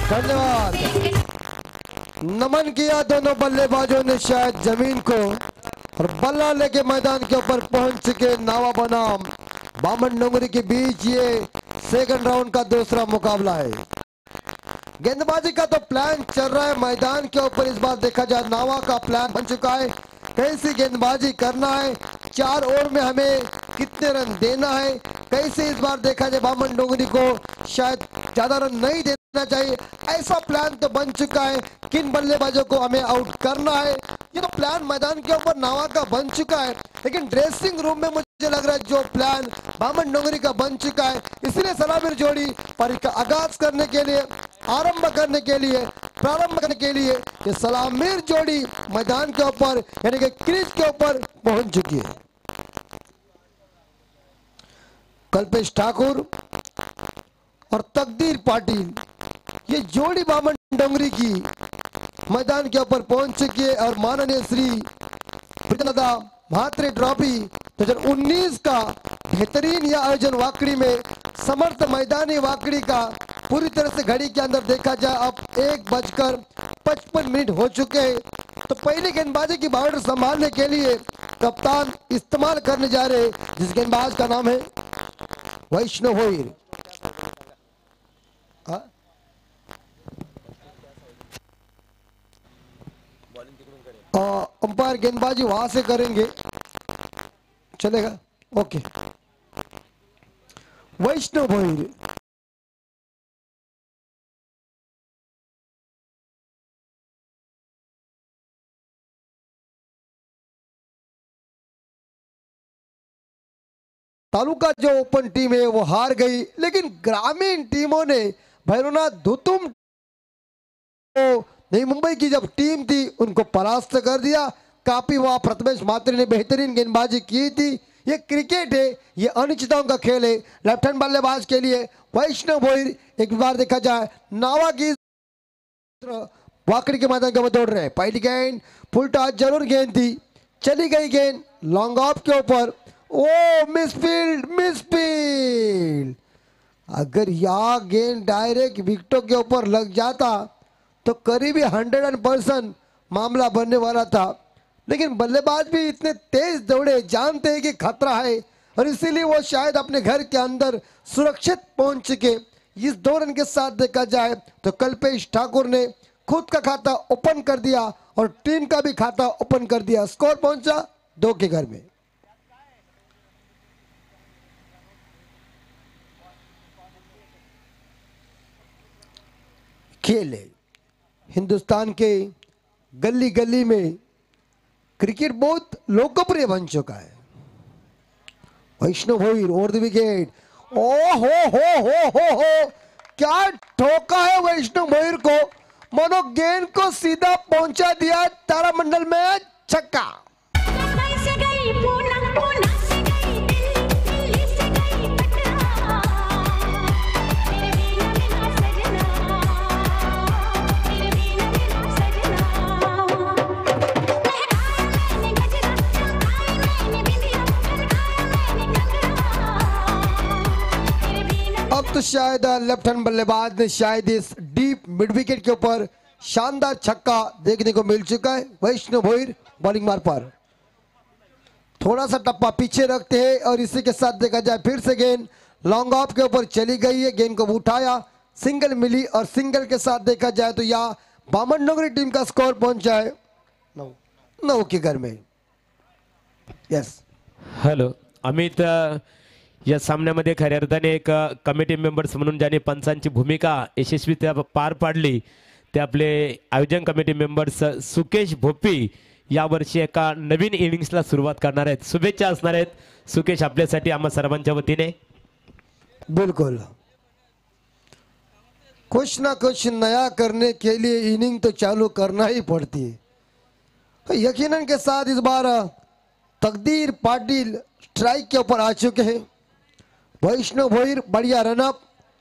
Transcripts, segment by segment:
धन्यवाद। नमन किया दोनों बल्लेबाजों ने शायद जमीन को, और बल्ला लेके मैदान के ऊपर पहुंच चुके नावा बनाम बामन डोंगरी के बीच ये सेकंड राउंड का दूसरा मुकाबला है। गेंदबाजी का तो प्लान चल रहा है मैदान के ऊपर। इस बार देखा जाए नावा का प्लान बन चुका है, कैसी गेंदबाजी करना है, 4 ओवर में हमें कितने रन देना है, कैसे इस बार देखा जाए बामन डोंगरी को शायद ज्यादा रन नहीं देना चाहिए, ऐसा प्लान तो बन चुका है। किन बल्लेबाजों को हमें आउट करना है, ये तो प्लान मैदान के ऊपर नावा का बन चुका है। लेकिन ड्रेसिंग रूम में मुझे लग रहा है जो प्लान बामन डोंगरी का बन चुका है, इसलिए सलामीर जोड़ी पर इसका आगाज करने के लिए, प्रारंभ करने के लिए ये सलामीर जोड़ी मैदान के ऊपर यानी कि क्रीज के ऊपर पहुंच चुकी है। कल्पेश ठाकुर और तकदीर पाटिल, ये जोड़ी बामन डोंगरी की मैदान के ऊपर पहुंच चुकी है। और माननीय श्री ब्रिजनदा महात्रे ट्रॉफी 2019 का बेहतरीन यह आयोजन वाकड़ी में समर्थ मैदानी वाकड़ी का पूरी तरह से घड़ी के अंदर देखा जाए अब 1:55 हो चुके हैं। तो पहले गेंदबाजी की बाउंड्री संभालने के लिए कप्तान इस्तेमाल करने जा रहे, जिस गेंदबाज का नाम है वैष्णव भोईर। अंपायर गेंदबाजी वहां से करेंगे, चलेगा? ओके। वैष्णव भोईर तालुका जो ओपन टीम है वो हार गई, लेकिन ग्रामीण टीमों ने भैरवनाथ धुतुम नई मुंबई की जब टीम थी उनको परास्त कर दिया। काफी वहां प्रथमेश मात्री ने बेहतरीन गेंदबाजी की थी। ये क्रिकेट है, ये अनिश्चितताओं का खेल है। लेफ्ट हैंड बल्लेबाज के लिए वैष्णव भोईर एक बार देखा जाए नावा की वाकड़ी के मैदान के ऊपर दौड़ रहे हैं। पहली गेंद फुल टॉस जरूर गेंद थी, चली गई गेंद लॉन्ग ऑफ के ऊपर। ओ मिसफील्ड। अगर यह गेंद डायरेक्ट विकेटों के ऊपर लग जाता तो करीबी 100% मामला बनने वाला था, लेकिन बल्लेबाज भी इतने तेज दौड़े, जानते हैं कि खतरा है, और इसीलिए वो शायद अपने घर के अंदर सुरक्षित पहुंच चुके। इस 2 रन के साथ देखा जाए तो कल्पेश ठाकुर ने खुद का खाता ओपन कर दिया और टीम का भी खाता ओपन कर दिया। स्कोर पहुंचा 2 के घर में। खेल है हिंदुस्तान के गली गली में, क्रिकेट बहुत लोकप्रिय बन चुका है। Vaishnav Bhoir over the wicket. ओ हो क्या ठोका है वैष्णव भोईर को, मानो गेंद को सीधा पहुंचा दिया तारामंडल में। छक्का। अब तो शायद लेफ्ट हैंड बल्लेबाज ने शायद इस डीप मिड विकेट के ऊपर शानदार छक्का देखने को मिल चुका है। वैष्णव भोईर बॉलिंग मार पर थोड़ा सा टप्पा पीछे रखते हैं, और इसी के साथ देखा जाए फिर से गेंद लॉन्ग ऑफ के ऊपर चली गई है। गेंद को उठाया, सिंगल मिली, और सिंगल के साथ देखा जाए तो यहाँ बामन डोंगरी टीम का स्कोर पहुंचा है 9 के घर में। यस हॅलो अमित, या सामन्यामध्ये खऱ्या अर्थाने एक कमिटी मेंबर्स म्हणून ज्यांनी पंचांची भूमिका यशस्वीरित्या पार पाडली ते आपले आयोजन कमिटी मेंबर्स सुकेश भोपी यावर्षी एका नवीन इनिंग्सला सुरुवात करणार आहेत। शुभेच्छा असणार आहेत सुकेश आपल्यासाठी आम्हा सर्वांच्या वतीने। बिल्कुल, कुछ ना कुछ नया करने के लिए इनिंग तो चालू करना ही पड़ती है। यकीनन के साथ इस बार तकदीर पाटिल स्ट्राइक के ऊपर आ चुके हैं। वैष्णव भोईर बढ़िया रनअप,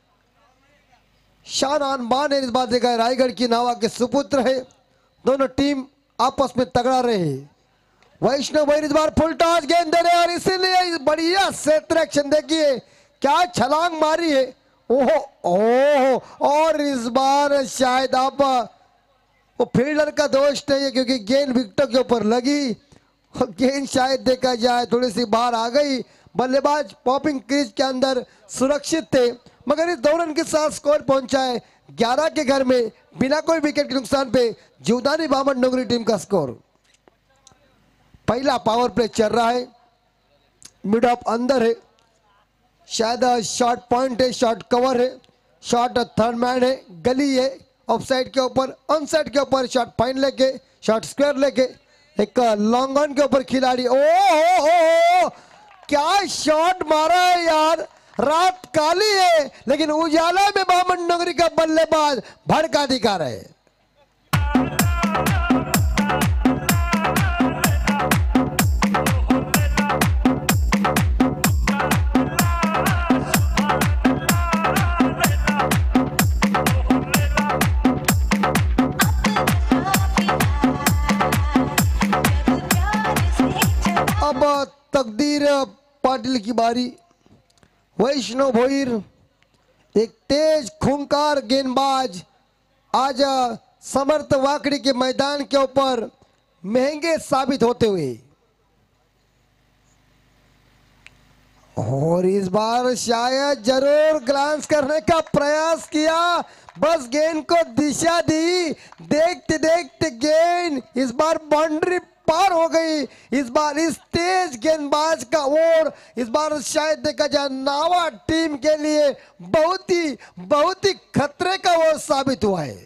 शान आन इस बार देखा है रायगढ़ की नावा के सुपुत्र है। दोनों टीम आपस में तगड़ा रहे। वैष्णव भोईर इस बार फुल टॉस गेंद दे रहे, और इसीलिए बढ़िया क्षेत्र एक्शन देखिए क्या छलांग मारी है। ओहो ओहो, और और इस बार शायद आप वो फील्डर का दोष नहीं है, क्योंकि गेंद विकेटों के ऊपर लगी और गेंद शायद देखा जाए थोड़ी सी बाहर आ गई। बल्लेबाज पॉपिंग क्रीज के अंदर सुरक्षित थे, मगर इस 2 रन के साथ स्कोर पहुंचा है 11 के घर में बिना कोई विकेट के नुकसान पे। जीवदानी बामन डोंगरी टीम का स्कोर। पहला पावर प्ले चल रहा है, मिड ऑफ अंदर है, शायद शॉर्ट पॉइंट है, शॉर्ट कवर है, शॉर्ट थर्ड मैन है, गली है, ऑफ साइड के ऊपर, ऑन साइड के ऊपर शॉर्ट फाइन लेके, शॉर्ट स्क्वायर लेके, एक लॉन्ग ऑन के ऊपर खिलाड़ी। ओ क्या शॉट मारा है यार। रात काली है लेकिन उजाला में बामन डोंगरी का बल्लेबाज भड़का दिखा रहे। अब तकदीर पाटिल की बारी। वैष्णव भोईर एक तेज खूंखार गेंदबाज आज समर्थ वाकड़ी के मैदान के ऊपर महंगे साबित होते हुए, और इस बार शायद जरूर ग्लांस करने का प्रयास किया, बस गेंद को दिशा दी, देखते देखते गेंद इस बार बाउंड्री पार हो गई। इस बार इस तेज गेंदबाज का ओर इस बार शायद देखा जाए नावा टीम के लिए बहुत ही खतरे का ओर साबित हुआ है।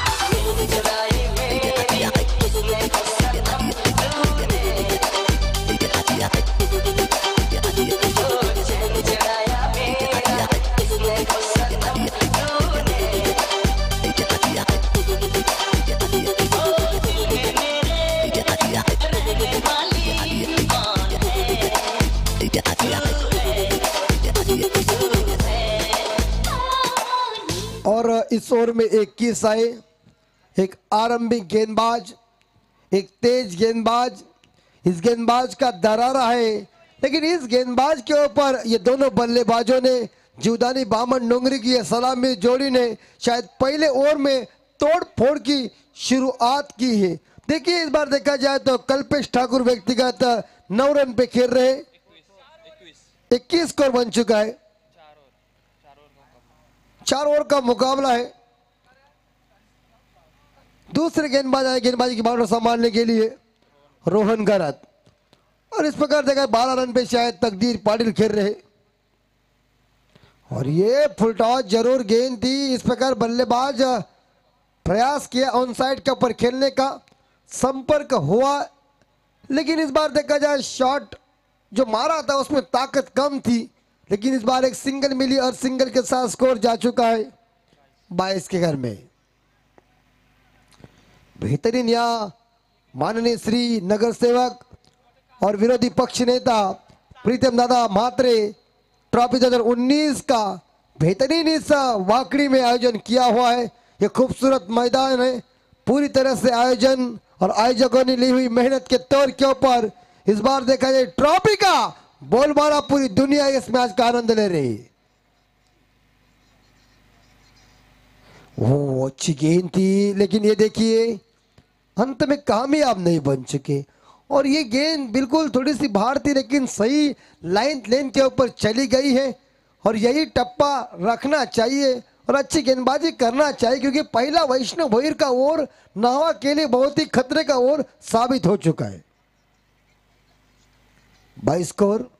और इस ओवर में 21 आए, एक आरंभिक गेंदबाज, एक तेज गेंदबाज। इस गेंदबाज का दरारा है, लेकिन इस गेंदबाज के ऊपर ये दोनों बल्लेबाजों ने, जीवदानी बामन डोंगरी की सलामी जोड़ी ने शायद पहले ओवर में तोड़ फोड़ की शुरुआत की है। देखिए इस बार देखा जाए तो कल्पेश ठाकुर व्यक्तिगत 9 रन पे खेल रहे, 21 स्कोर बन चुका है, 4 ओवर का मुकाबला है। दूसरे गेंदबाज आए गेंदबाजी की बाउंड्री संभालने के लिए रोहन गरत, और इस प्रकार देखा 12 रन पे शायद तकदीर पाटिल खेल रहे, और ये फुल टॉस जरूर गेंद थी। इस प्रकार बल्लेबाज प्रयास किया ऑन साइड के ऊपर खेलने का, संपर्क हुआ, लेकिन इस बार देखा जाए शॉट जो मारा था उसमें ताकत कम थी, लेकिन इस बार एक सिंगल मिली और सिंगल के साथ स्कोर जा चुका है 22 के घर में। बेहतरीन यहाँ माननीय श्री नगर सेवक और विरोधी पक्ष नेता प्रीतम दादा म्हात्रे ट्रॉफी 2019 का बेहतरीन इस वाकड़ी में आयोजन किया हुआ है। ये खूबसूरत मैदान है, पूरी तरह से आयोजन और आयोजकों ने ली हुई मेहनत के तौर के ऊपर इस बार देखा जाए ट्रॉफी का बोलबाला पूरी दुनिया इस मैच का आनंद ले रही। वो अच्छी गेंद थी, लेकिन ये देखिए अंत में कामयाब नहीं बन चुके, और ये गेंद बिल्कुल थोड़ी सी बाहर थी लेकिन सही लाइन लेन के ऊपर चली गई है, और यही टप्पा रखना चाहिए और अच्छी गेंदबाजी करना चाहिए, क्योंकि पहला वैष्णव भोईर का ओवर नावा के लिए बहुत ही खतरे का ओवर साबित हो चुका है। 22 स्कोर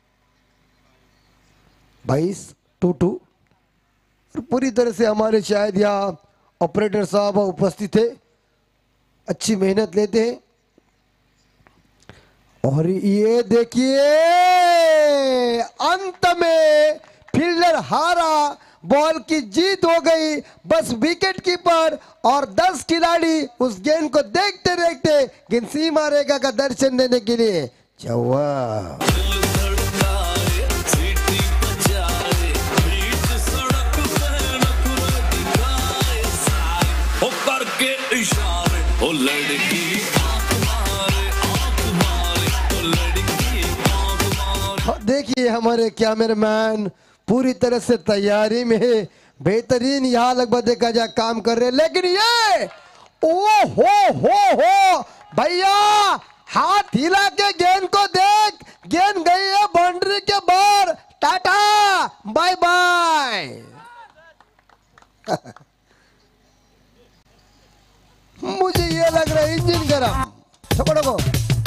22-2। पूरी तरह से हमारे शायद यहाँ ऑपरेटर साहब उपस्थित थे, अच्छी मेहनत लेते हैं। और ये देखिए अंत में फील्डर हारा, बॉल की जीत हो गई, बस विकेट कीपर और 10 खिलाड़ी उस गेंद को देखते देखते गेंद सीमा रेखा का दर्शन देने के लिए चौवा। देखिए हमारे कैमरामैन पूरी तरह से तैयारी में है, बेहतरीन यहाँ लगभग देखा जाए काम कर रहे, लेकिन ये ओ हो भैया हाथ हिला के गेंद को देख, गेंद गई है बाउंड्री के बाहर। Tata bye bye. मुझे ये लग रहा है इंजन गरम। छोड़ो को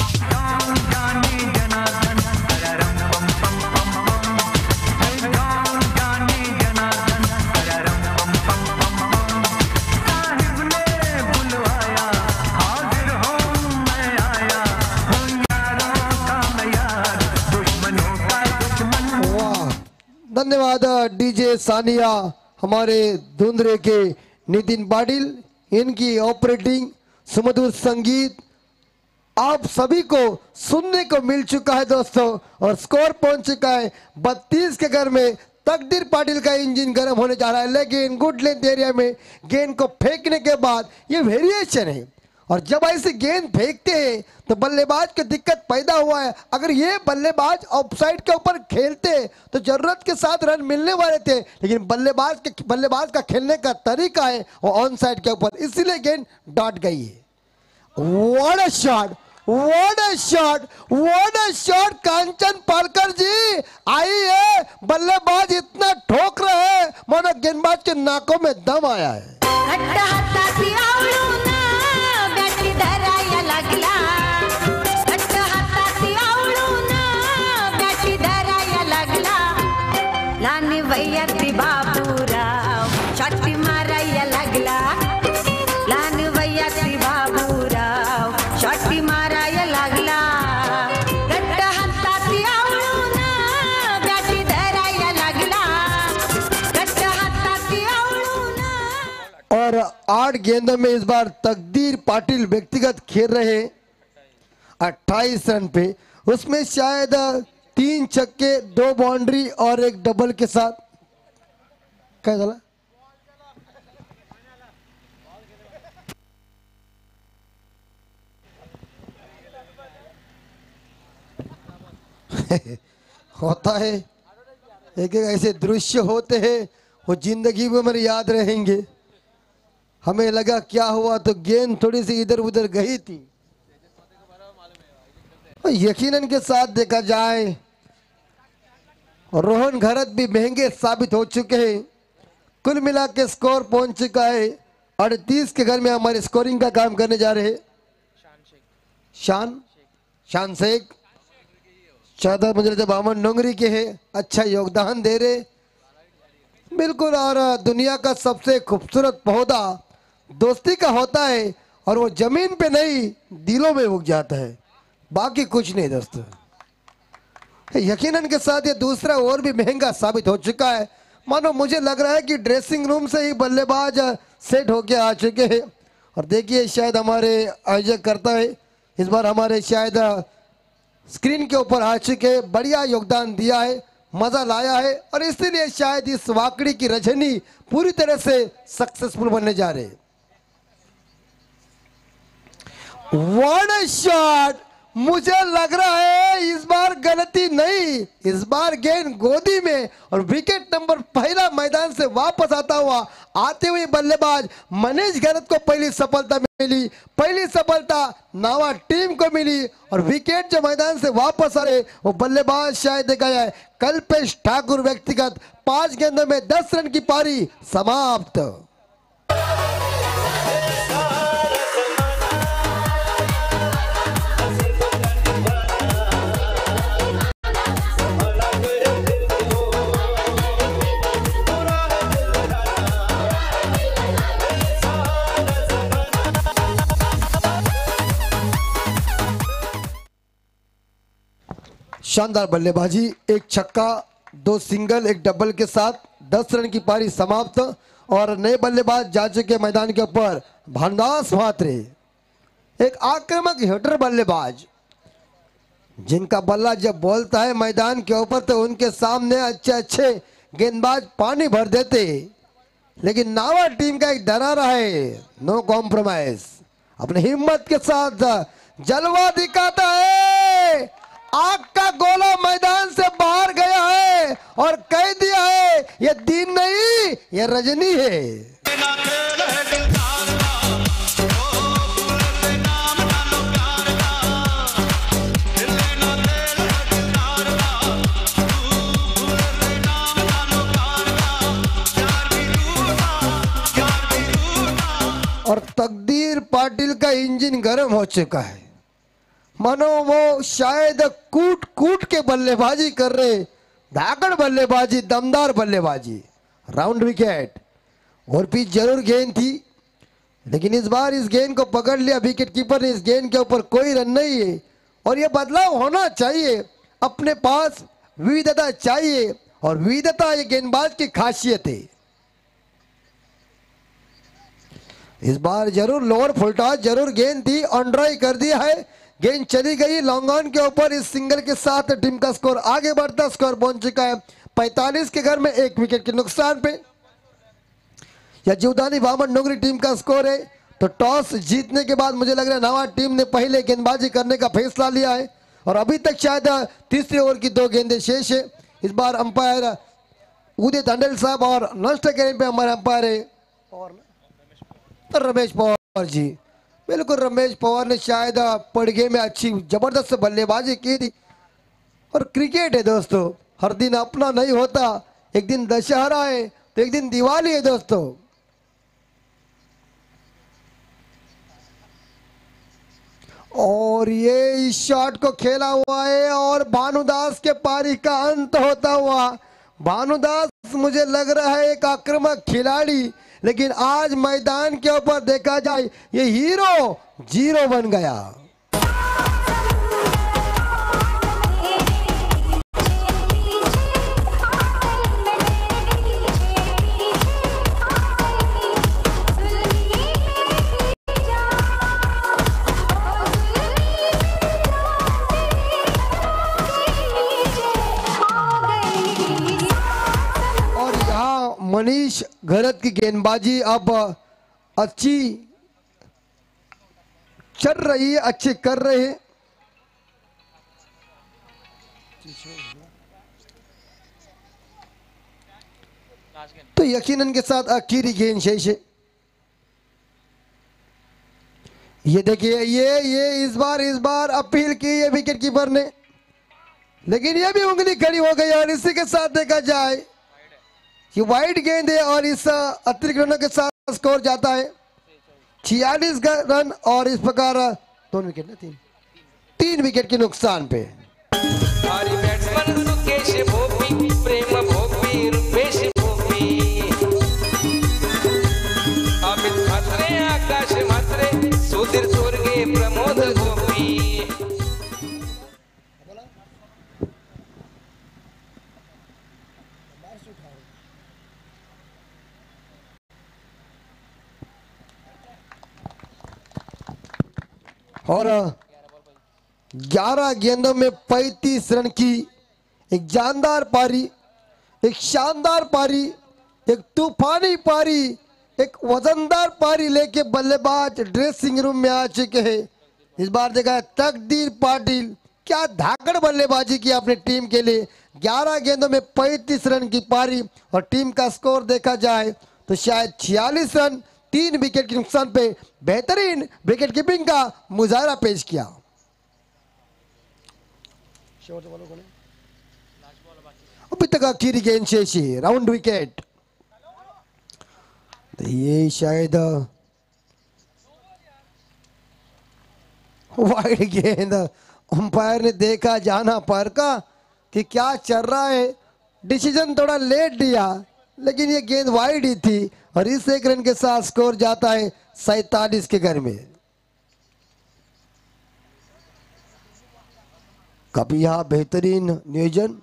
धन्यवाद डीजे सानिया, हमारे धुंधरे के नितिन पाटिल, इनकी ऑपरेटिंग सुमधुर संगीत आप सभी को सुनने को मिल चुका है दोस्तों। और स्कोर पहुंच चुका है 32 के घर में। तकदीर पाटिल का इंजन गर्म होने जा रहा है, लेकिन गुड लेंथ एरिया में गेंद को फेंकने के बाद ये वेरिएशन है, और जब ऐसे गेंद फेंकते हैं तो बल्लेबाज को दिक्कत पैदा हुआ है। अगर ये बल्लेबाज ऑफसाइड के ऊपर खेलते तो जरूरत के साथ रन मिलने वाले थे, लेकिन बल्लेबाज का खेलने का तरीका है वो ऑन साइड के ऊपर, इसीलिए गेंद डॉट गई है। What a shot, what a shot, what a shot Kanchan Palkar ji. आई है बल्लेबाज इतना ठोक रहे हैं मानो गेंदबाज के नाकों में दम आया है। बाबूराव शॉटी मारायला लागला, लहान वयाची बाबूराव शॉटी मारायला लागला, घट्ट हाताची आवळून बॅटी धरायला लागला, घट्ट हाताची आवळून। और 8 गेंदों में इस बार तकदीर पाटिल व्यक्तिगत खेल रहे 28 रन पे, उसमें शायद 3 छक्के 2 बाउंड्री और 1 डबल के साथ। क्या चला? होता है, एक एक ऐसे दृश्य होते हैं वो जिंदगी में मेरे याद रहेंगे। हमें लगा क्या हुआ तो गेंद थोड़ी सी इधर उधर गई थी। यकीनन के साथ देखा जाए रोहन घरत भी महंगे साबित हो चुके हैं। कुल मिला के स्कोर पहुंच चुका है 38 के घर में। हमारे स्कोरिंग का काम करने जा रहे शान शेख 14 मंजिल बामन नोंगरी के हैं, अच्छा योगदान दे रहे बिल्कुल। और दुनिया का सबसे खूबसूरत पौधा दोस्ती का होता है, और वो जमीन पे नहीं दिलों में उग जाता है, बाकी कुछ नहीं दोस्तों। यकीनन के साथ ये दूसरा और भी महंगा साबित हो चुका है। मानो मुझे लग रहा है कि ड्रेसिंग रूम से ही बल्लेबाज सेट होके आ चुके हैं। और देखिए शायद हमारे आयोजक करता है इस बार हमारे शायद स्क्रीन के ऊपर आ चुके, बढ़िया योगदान दिया है, मजा लाया है, और इसीलिए शायद इस वाकड़ी की रजनी पूरी तरह से सक्सेसफुल बनने जा रहे। What a shot. मुझे लग रहा है इस बार गलती नहीं, इस बार गेंद गोदी में, और विकेट नंबर पहला मैदान से वापस आता हुआ आते हुए बल्लेबाज मनीष घरत को पहली सफलता मिली। पहली सफलता नावा टीम को मिली, और विकेट जो मैदान से वापस आ रहे वो बल्लेबाज शायद देखा जाए कल्पेश ठाकुर व्यक्तिगत 5 गेंदों में 10 रन की पारी समाप्त। शानदार बल्लेबाजी, 1 छक्का 2 सिंगल 1 डबल के साथ 10 रन की पारी समाप्त। और नए बल्लेबाज जा चुके मैदान के ऊपर भानुदास म्हात्रे, एक आक्रामक हिटर बल्लेबाज जिनका बल्ला जब बोलता है मैदान के ऊपर तो उनके सामने अच्छे अच्छे गेंदबाज पानी भर देते, लेकिन नावा टीम का एक दरारा है, नो कॉम्प्रोमाइज, अपनी हिम्मत के साथ जलवा दिखाता है। आग का गोला मैदान से बाहर गया है और कह दिया है ये दिन नहीं ये रजनी है। और तकदीर पाटिल का इंजन गर्म हो चुका है, मानो वो शायद कूट कूट के बल्लेबाजी कर रहे, धाकड़ बल्लेबाजी, दमदार बल्लेबाजी। Round wicket. और पिच जरूर गेंद थी, लेकिन इस बार इस गेंद को पकड़ लिया विकेट कीपर ने। इस गेंद के ऊपर कोई रन नहीं है और ये बदलाव होना चाहिए। अपने पास विविधता चाहिए और विविधता ये गेंदबाज की खासियत है। इस बार जरूर लोअर फुल टॉस, जरूर गेंद थी, ऑन ड्राई कर दिया है, गेंद चली गई लॉन्ग ऑन के ऊपर। इस सिंगल के साथ टीम का स्कोर आगे बढ़ता, स्कोर पहुंच चुका है 45 के घर में 1 विकेट के नुकसान पे। यह जीवदानी बामन डोंगरी टीम का स्कोर है। तो टॉस जीतने के बाद मुझे लग रहा है नवा टीम ने पहले गेंदबाजी करने का फैसला लिया है और अभी तक शायद तीसरे ओवर की 2 गेंदें शेष है। इस बार अंपायर उदय तांडेल साहब और नष्ट गेंद पे हमारे अंपायर है रमेश पवार जी। बिल्कुल रमेश पवार ने शायद पड़गे में अच्छी जबरदस्त बल्लेबाजी की थी। और क्रिकेट है दोस्तों, हर दिन अपना नहीं होता, एक दिन दशहरा है तो एक दिन दिवाली है दोस्तों। और ये इस शॉट को खेला हुआ है और भानुदास के पारी का अंत होता हुआ। भानुदास मुझे लग रहा है एक आक्रामक खिलाड़ी, लेकिन आज मैदान के ऊपर देखा जाए ये हीरो 0 बन गया। मनीष घरत की गेंदबाजी अब अच्छी चल रही है, अच्छे कर रहे हैं। तो यकीनन के साथ आखिरी गेंद शेष है। ये देखिए ये इस बार अपील की है विकेट कीपर ने, लेकिन ये भी उंगली खड़ी हो गई। और इसी के साथ देखा जाए ये वाइड गेंद है और इस अतिरिक्त रनों के साथ स्कोर जाता है 46 रन। और इस प्रकार 2 विकेट ना 3 विकेट के नुकसान पे। और 11 गेंदों में 35 रन की एक जानदार पारी, एक शानदार पारी, एक तूफानी पारी, एक वजनदार पारी लेके बल्लेबाज ड्रेसिंग रूम में आ चुके हैं। इस बार देखा है तकदीर पाटिल, क्या धाकड़ बल्लेबाजी की अपनी टीम के लिए। 11 गेंदों में 35 रन की पारी और टीम का स्कोर देखा जाए तो शायद 46 रन 3 विकेट के नुकसान पे बेहतरीन विकेट कीपिंग का मुजाहरा पेश किया। अभी तक आखिरी गेंद शेष है, राउंड विकेट। ये शायद वाइड गेंद, अंपायर ने देखा जाना पर का कि क्या चल रहा है, डिसीजन थोड़ा लेट दिया, लेकिन ये गेंद वाइड ही थी और इस 1 रन के साथ स्कोर जाता है 47 के घर में। कभी यहाँ बेहतरीन नियोजन,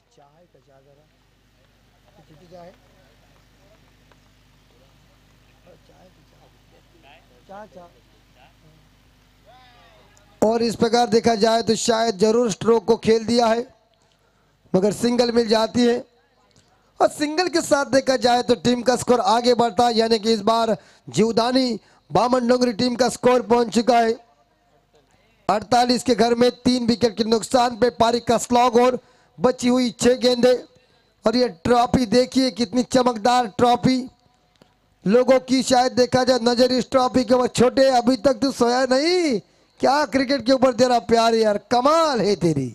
और इस प्रकार देखा जाए तो शायद जरूर स्ट्रोक को खेल दिया है, मगर सिंगल मिल जाती है। और सिंगल के साथ देखा जाए तो टीम का स्कोर आगे बढ़ता है, यानी कि इस बार जीवदानी बामन डोंगरी टीम का स्कोर पहुंच चुका है 48 के घर में 3 विकेट के नुकसान पे पारी का स्लॉग और बची हुई 6 गेंदें। और ये ट्रॉफी देखिए कितनी चमकदार ट्रॉफी, लोगों की शायद देखा जाए नजर इस ट्रॉफी के ऊपर। छोटे अभी तक तो सोया नहीं, क्या क्रिकेट के ऊपर तेरा प्यार यार, कमाल है तेरी।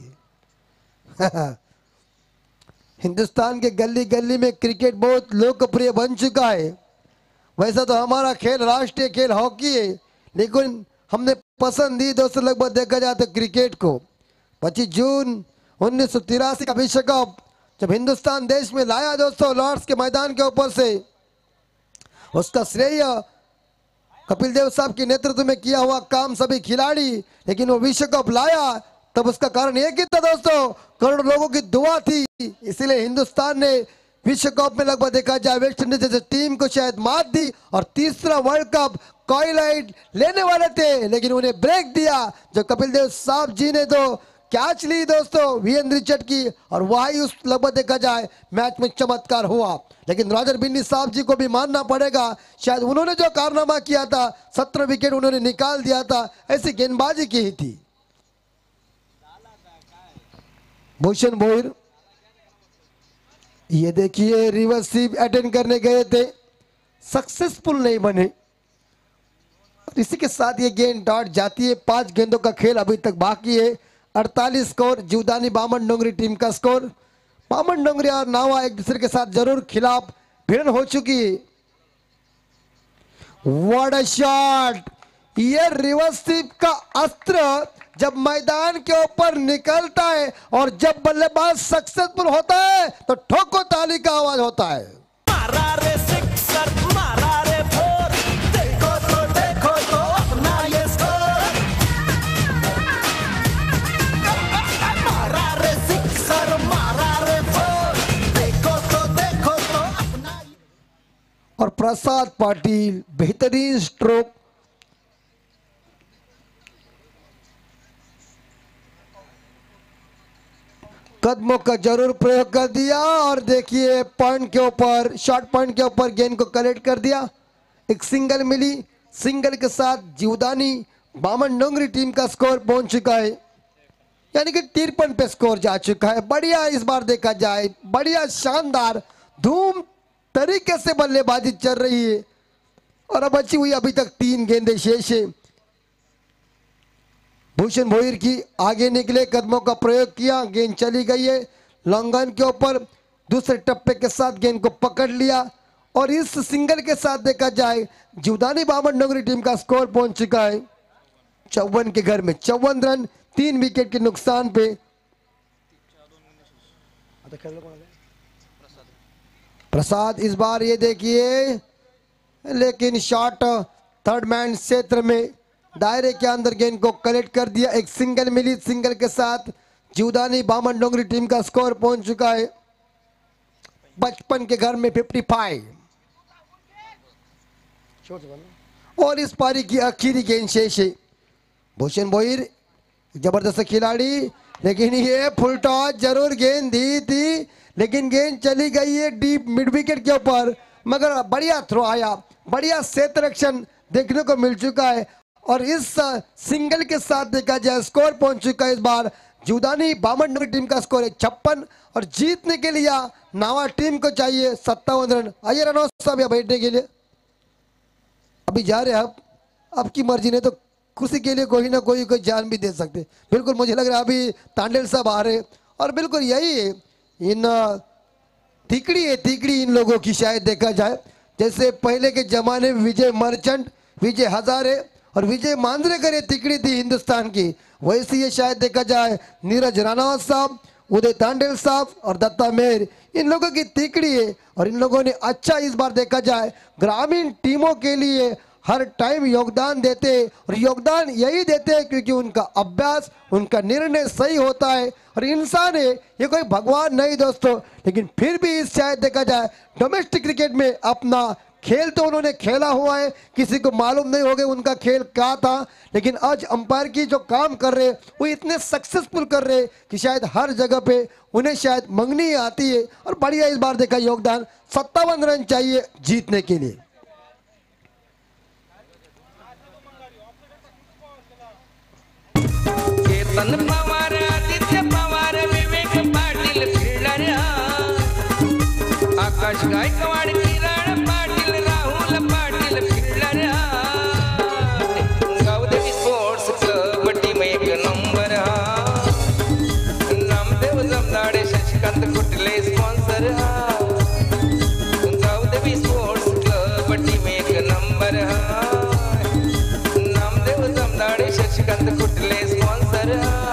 हिंदुस्तान के गली गली में क्रिकेट बहुत लोकप्रिय बन चुका है। वैसा तो हमारा खेल राष्ट्रीय खेल हॉकी है, लेकिन हमने पसंद दी दोस्तों लगभग देखा जाए तो क्रिकेट को। 25 जून 1983 का विश्व कप जब हिंदुस्तान देश में लाया दोस्तों लॉर्ड्स के मैदान के ऊपर से, उसका श्रेय कपिल देव साहब के नेतृत्व में किया हुआ काम सभी खिलाड़ी, लेकिन वो विश्व कप लाया तब उसका कारण एक ही था दोस्तों, करोड़ों लोगों की दुआ थी। इसीलिए हिंदुस्तान ने विश्व कप में लगभग देखा जाए वेस्ट इंडीज जैसे टीम को शायद मात दी और तीसरा वर्ल्ड कप कॉइलाइट लेने वाले थे, लेकिन उन्हें ब्रेक दिया जो कपिल देव साहब जी ने तो कैच ली दोस्तों वीरेंद्र रिचर्ड की, और वही उस लगभग देखा जाए मैच में चमत्कार हुआ। लेकिन रॉजर बिन्नी साहब जी को भी मानना पड़ेगा, शायद उन्होंने जो कारनामा किया था 17 विकेट उन्होंने निकाल दिया था, ऐसी गेंदबाजी की ही थी। भूषण भोईर ये देखिए रिवर्स स्वीप अटेंड करने गए थे, सक्सेसफुल नहीं बने। इसी के साथ ये गेंद डॉट जाती है। 5 गेंदों का खेल अभी तक बाकी है। 48 स्कोर जीवदानी बामन डोंगरी टीम का स्कोर। बामन डोंगरी और नावा एक दूसरे के साथ जरूर खिलाफ भिड़न हो चुकी है। व्हाट अ शॉट, ये रिवर्स स्वीप का अस्त्र जब मैदान के ऊपर निकलता है और जब बल्लेबाज सक्सेसफुल होता है तो ठोको ताली का आवाज होता है। मारा रे सिक्सर, मारा रे फोर, देखो तो अपना ये स्कोर। मारा रे सिक्सर, मारा रे फोर, देखो तो अपना। और प्रसाद पाटिल बेहतरीन स्ट्रोक, कदमों का जरूर प्रयोग कर दिया और देखिए पॉइंट के ऊपर, शॉर्ट पॉइंट के ऊपर गेंद को कलेक्ट कर दिया। एक सिंगल मिली, सिंगल के साथ जीवदानी बामन डोंगरी टीम का स्कोर पहुंच चुका है, यानी कि 53 पे स्कोर जा चुका है। बढ़िया इस बार देखा जाए, बढ़िया शानदार धूम तरीके से बल्लेबाजी चल रही है। और अब बची हुई अभी तक 3 गेंदें शेष है। भूषण भोईर की आगे निकले, कदमों का प्रयोग किया, गेंद चली गई है लॉन्गन के ऊपर। दूसरे टप्पे के साथ गेंद को पकड़ लिया और इस सिंगल के साथ देखा जाए जीवदानी बामन डोंगरी टीम का स्कोर पहुंच चुका है 54 के घर में 54 रन 3 विकेट के नुकसान पे। प्रसाद इस बार ये देखिए, लेकिन शॉट थर्ड मैन क्षेत्र में दायरे के अंदर गेंद को कलेक्ट कर दिया। एक सिंगल मिली, सिंगल के साथ जीवदानी बामन डोंगरी टीम का स्कोर पहुंच चुका है 55 के घर में 55। और इस पारी की आखिरी गेंद शेष है। भूषण भोईर जबरदस्त खिलाड़ी, लेकिन ये फुल टॉस जरूर गेंद दी थी, लेकिन गेंद चली गई है डीप मिड विकेट के ऊपर। मगर बढ़िया थ्रो आया, बढ़िया क्षेत्र रक्षण देखने को मिल चुका है। और इस सिंगल के साथ देखा जाए स्कोर पहुंच चुका है इस बार जीवदानी बामन डोंगरी टीम का स्कोर है 56। और जीतने के लिए नावा टीम को चाहिए 57 रन। आइए रनौत साहब यहाँ बैठने के लिए, अभी जा रहे हैं। आपकी मर्जी ने तो खुशी के लिए कोई ना कोई जान भी दे सकते। बिल्कुल मुझे लग रहा है अभी तांडेल साहब आ रहे, और बिल्कुल यही है, इन तिकड़ी इन लोगों की शायद देखा जाए। जैसे पहले के जमाने में विजय मर्चेंट, विजय हजारे और विजय मांजरेकर ये तिकड़ी थी हिंदुस्तान की, वैसे ये शायद देखा जाए नीरज राणा साहब, उदय तांडेल साहब और दत्ता मेहर, इन लोगों की तिकड़ी है। और इन लोगों ने अच्छा इस बार देखा जाए ग्रामीण टीमों के लिए हर टाइम योगदान देते, और योगदान यही देते हैं क्योंकि उनका अभ्यास, उनका निर्णय सही होता है। और इंसान है, ये कोई भगवान नहीं दोस्तों, लेकिन फिर भी इस शायद देखा जाए डोमेस्टिक क्रिकेट में अपना खेल तो उन्होंने खेला हुआ है। किसी को मालूम नहीं होगा उनका खेल क्या था, लेकिन आज अंपायर की जो काम कर रहे वो इतने सक्सेसफुल कर रहे कि शायद हर जगह पे उन्हें शायद मंगनी आती है। और बढ़िया इस बार देखा योगदान, 57 रन चाहिए जीतने के लिए। Ketan Pawar Aditya Pawar Vivek Patil fielder Akash Gaikwad Kiran Patil Rahul Patil fielder Gavdevi sports club team एक नंबर नामदेव जमदाडे शशिकांत कुटले स्पॉन्सर गावदेवी स्पोर्ट्स क्लब टीम एक नंबर नामदेव जमदाडे शशिकांत कुटले स्पॉन्सर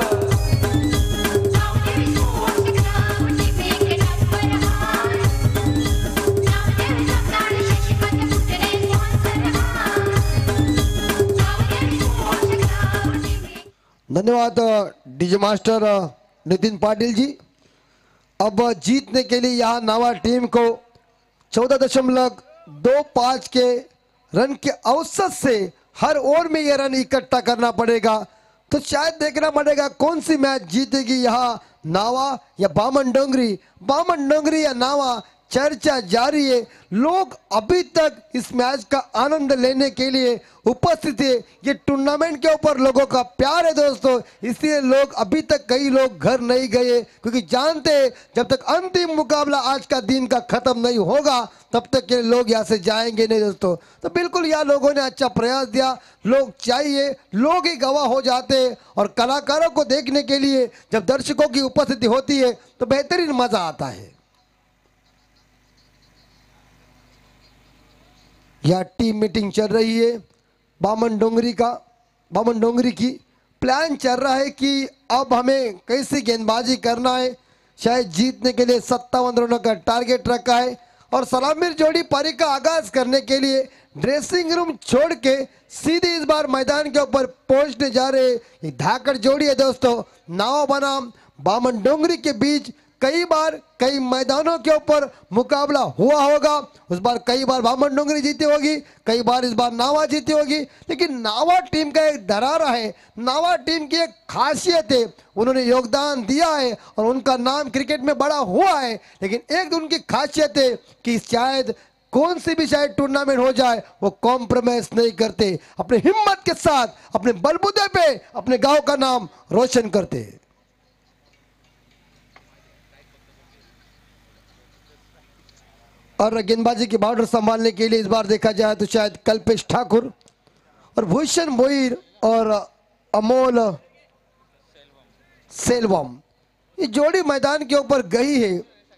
धन्यवाद डीजे मास्टर नितिन पाटिल जी। अब जीतने के लिए यहाँ नावा टीम को 14.25 के रन के औसत से हर ओवर में यह रन इकट्ठा करना पड़ेगा। तो शायद देखना पड़ेगा कौन सी मैच जीतेगी, यहाँ नावा या बामन डोंगरी या नावा। चर्चा जारी है, लोग अभी तक इस मैच का आनंद लेने के लिए उपस्थित है। ये टूर्नामेंट के ऊपर लोगों का प्यार है दोस्तों, इसलिए लोग अभी तक कई लोग घर नहीं गए, क्योंकि जानते हैं जब तक अंतिम मुकाबला आज का दिन का खत्म नहीं होगा तब तक के लोग यहाँ से जाएंगे नहीं दोस्तों। तो बिल्कुल यहाँ लोगों ने अच्छा प्रयास दिया, लोग चाहिए, लोग ही गवाह हो जाते हैं। और कलाकारों को देखने के लिए जब दर्शकों की उपस्थिति होती है तो बेहतरीन मजा आता है। यह टीम मीटिंग चल रही है बामन डोंगरी की। प्लान चल रहा है कि अब हमें कैसी गेंदबाजी करना है। शायद जीतने के लिए 57 रनों का टारगेट रखा है और सलामीर जोड़ी पारी का आगाज करने के लिए ड्रेसिंग रूम छोड़ के सीधे इस बार मैदान के ऊपर पहुंचने जा रहे। ये धाकड़ जोड़ी है दोस्तों, नावा बनाम बामन डोंगरी के बीच कई बार कई मैदानों के ऊपर मुकाबला हुआ होगा। उस बार कई बार बामन डोंगरी जीती होगी, कई बार इस बार नावा जीती होगी, लेकिन नावा टीम का एक दरारा है, नावा टीम की एक खासियत है। उन्होंने योगदान दिया है और उनका नाम क्रिकेट में बड़ा हुआ है, लेकिन एक उनकी खासियत है कि शायद कौन सी भी शायद टूर्नामेंट हो जाए वो कॉम्प्रोमाइज नहीं करते, अपने हिम्मत के साथ अपने बलबूते पे अपने गांव का नाम रोशन करते। और गेंदबाजी की बॉर्डर संभालने के लिए इस बार देखा जाए तो शायद कल्पेश ठाकुर और भूषण मोहिर और अमोल सेल्वम, ये जोड़ी मैदान के ऊपर गई है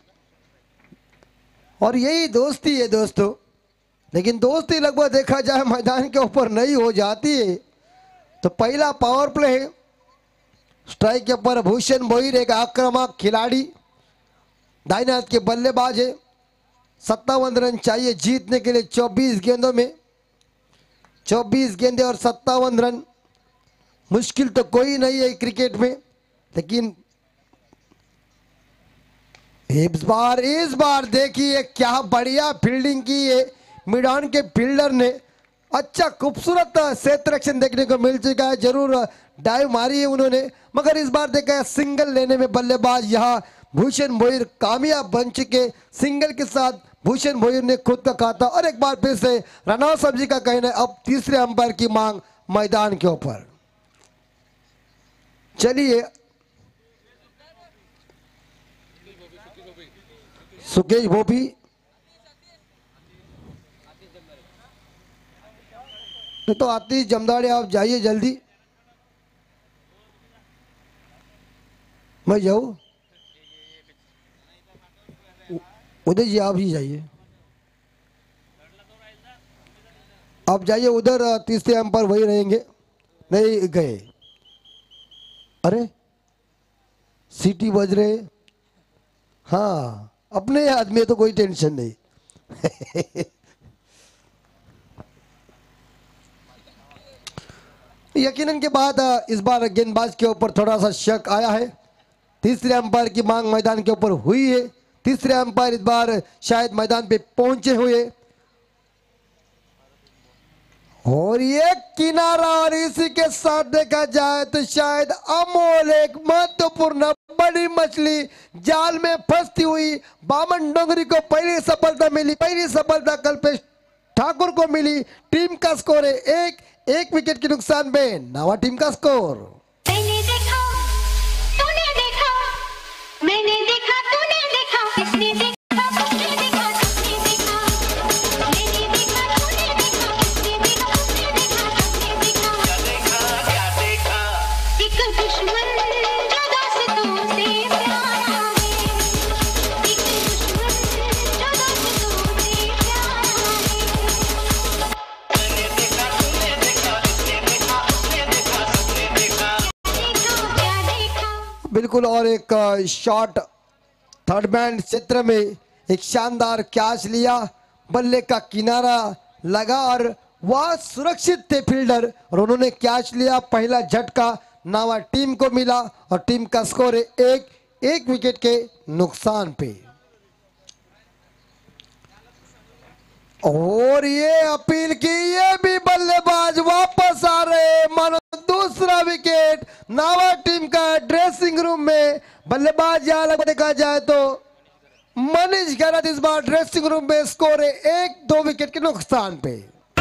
और यही दोस्ती है दोस्तों। लेकिन दोस्ती लगभग देखा जाए मैदान के ऊपर नहीं हो जाती है। तो पहला पावर प्ले है, स्ट्राइक के ऊपर भूषण मोहिर एक आक्रामक खिलाड़ी, दाहिने हाथ के बल्लेबाज है। 57 रन चाहिए जीतने के लिए 24 गेंदों में, 24 गेंदे और 57 रन। मुश्किल तो कोई नहीं है क्रिकेट में, लेकिन इस बार देखिए क्या बढ़िया फील्डिंग की है मिड ऑन के फील्डर ने। अच्छा खूबसूरत क्षेत्र रक्षण देखने को मिल चुका है, जरूर डाइव मारी है उन्होंने, मगर इस बार देखा है सिंगल लेने में बल्लेबाज यहाँ भूषण मोहिर कामयाब बन चुके। सिंगल के साथ भूषण मोहिर ने खुद का खाता और एक बार फिर से रनौत साहब जी का कहना है अब तीसरे अंपायर की मांग मैदान के ऊपर। चलिए सुकेश भोपी, तो आतिश जमदाड़े आप जाइए जल्दी, मैं जाऊँ? उदय जी आप ही जाइए, आप जाइए उधर, तीसरे अंपायर वही रहेंगे। नहीं गए, अरे सीटी बज रहे, हाँ अपने आदमी है तो कोई टेंशन नहीं। यकीनन के बाद इस बार गेंदबाज के ऊपर थोड़ा सा शक आया है। तीसरे अंपायर की मांग मैदान के ऊपर हुई है, तीसरे अंपायर इस बार शायद मैदान पे पहुंचे हुए और ये किनारा, और इसी के साथ देखा जाए तो शायद अमोल एक महत्वपूर्ण बड़ी मछली जाल में फंसती हुई बामन डोंगरी को पहली सफलता मिली। पहली सफलता कल्पेश ठाकुर को मिली। टीम का स्कोर है एक विकेट के नुकसान में नावा टीम का स्कोर। बिल्कुल और एक शॉट थर्ड मैन क्षेत्र में एक शानदार कैच लिया, बल्ले का किनारा लगा और वह सुरक्षित थे फील्डर और उन्होंने कैच लिया। पहला झटका नावा टीम को मिला और टीम का स्कोर है एक विकेट के नुकसान पे। और ये अपील की, ये भी बल्लेबाज वापस आ रहे, मानो दूसरा विकेट नावा टीम का ड्रेसिंग रूम में। बल्लेबाज यहां लग देखा जाए तो मनीष गैरत इस बार ड्रेसिंग रूम में, स्कोर है 1-2 विकेट के नुकसान पे।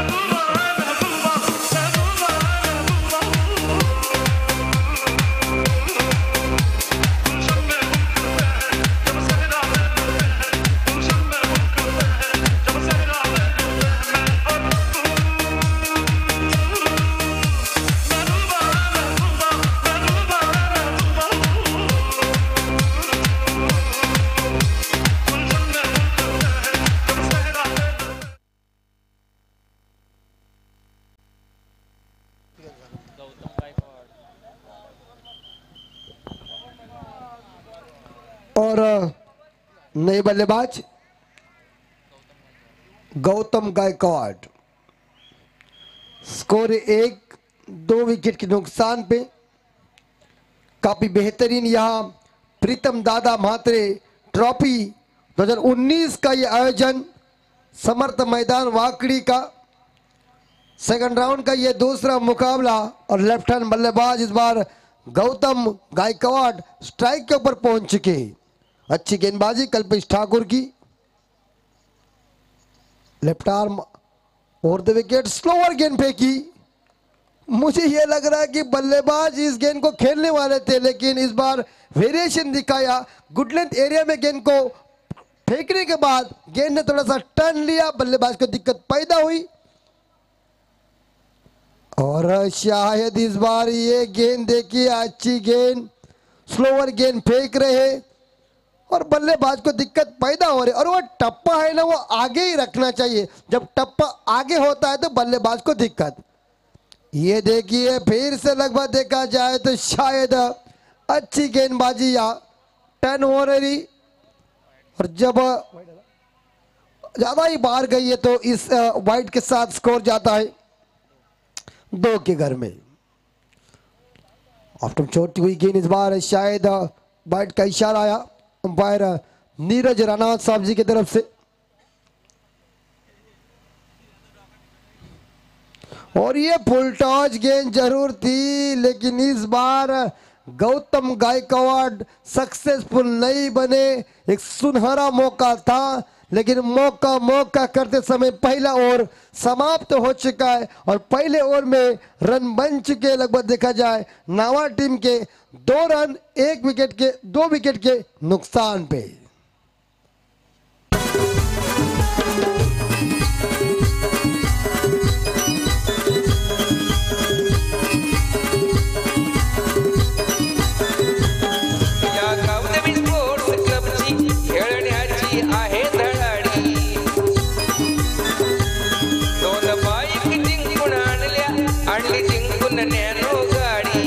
और नए बल्लेबाज गौतम गायकवाड़, स्कोर 1-2 विकेट के नुकसान पे। काफी बेहतरीन यहां प्रीतम दादा म्हात्रे ट्रॉफी 2019 का ये आयोजन समर्थ मैदान वाकड़ी का सेकंड राउंड का ये दूसरा मुकाबला और लेफ्ट हैंड बल्लेबाज इस बार गौतम गायकवाड़ स्ट्राइक के ऊपर पहुंच चुके। अच्छी गेंदबाजी कल्पेश ठाकुर की, लेफ्ट आर्म और द विकेट, स्लोअर गेंद फेंकी। मुझे यह लग रहा है कि बल्लेबाज इस गेंद को खेलने वाले थे, लेकिन इस बार वेरिएशन दिखाया। गुड लेंथ एरिया में गेंद को फेंकने के बाद गेंद ने थोड़ा सा टर्न लिया, बल्लेबाज को दिक्कत पैदा हुई और शायद इस बार ये गेंद देखिए, अच्छी गेंद, स्लोअर गेंद फेंक रहे और बल्लेबाज को दिक्कत पैदा हो रही। और वो टप्पा है ना, वो आगे ही रखना चाहिए। जब टप्पा आगे होता है तो बल्लेबाज को दिक्कत। ये देखिए फिर से लगभग देखा जाए तो शायद अच्छी गेंदबाजी या टर्न हो रही और जब ज्यादा ही बाहर गई है तो इस वाइड के साथ स्कोर जाता है 2 के घर में। आफ्टर छोटी हुई गेंद इस बार शायद वाइड का इशारा आया अंपायर नीरज राणा साहब जी की तरफ से। और ये फुल टॉस गेंद जरूर थी, लेकिन इस बार गौतम गायकवाड़ सक्सेसफुल नहीं बने। एक सुनहरा मौका था, लेकिन मौका करते समय पहला ओवर समाप्त हो चुका है और पहले ओवर में रन बन चुके। लगभग देखा जाए नावा टीम के 2 रन 2 विकेट के नुकसान पे। या गावदेवी स्पोर्ट्स क्लबची खेळण्याची आहे धडाडी. 2 बाईक जिंकून आणली जिंकून नॅनो गाडी.